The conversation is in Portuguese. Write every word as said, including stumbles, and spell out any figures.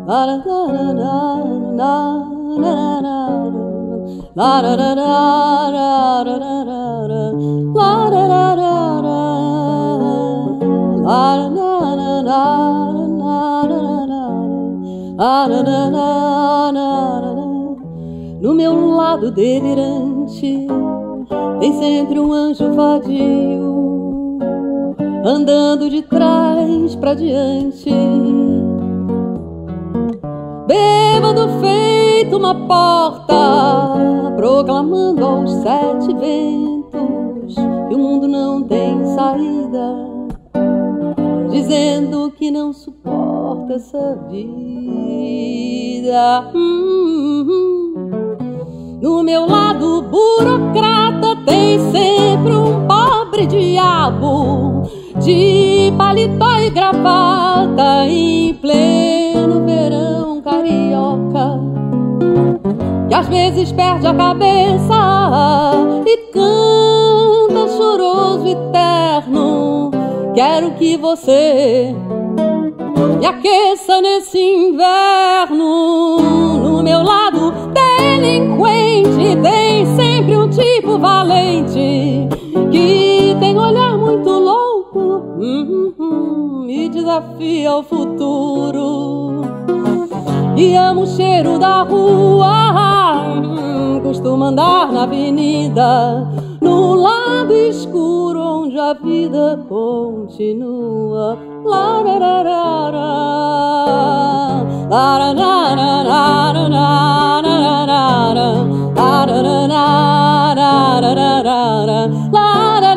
No meu lado delirante tem sempre um anjo vadio, andando de trás pra diante, bêbado feito uma porta, proclamando aos sete ventos que o mundo não tem saída, dizendo que não suporta essa vida. Hum, No meu lado burocrata tem sempre um pobre diabo de paletó e gravata em pleno verão carioca, que às vezes perde a cabeça e canta choroso e terno: quero que você me aqueça nesse inverno. No meu lado delinquente tem sempre um tipo valente que tem olhar muito louco, hum, hum, e desafia o futuro, e ama o cheiro da rua, hum, costuma andar na avenida, no lado escuro onde a vida continua. Larararara, larararara, larararara, larararara, larararara.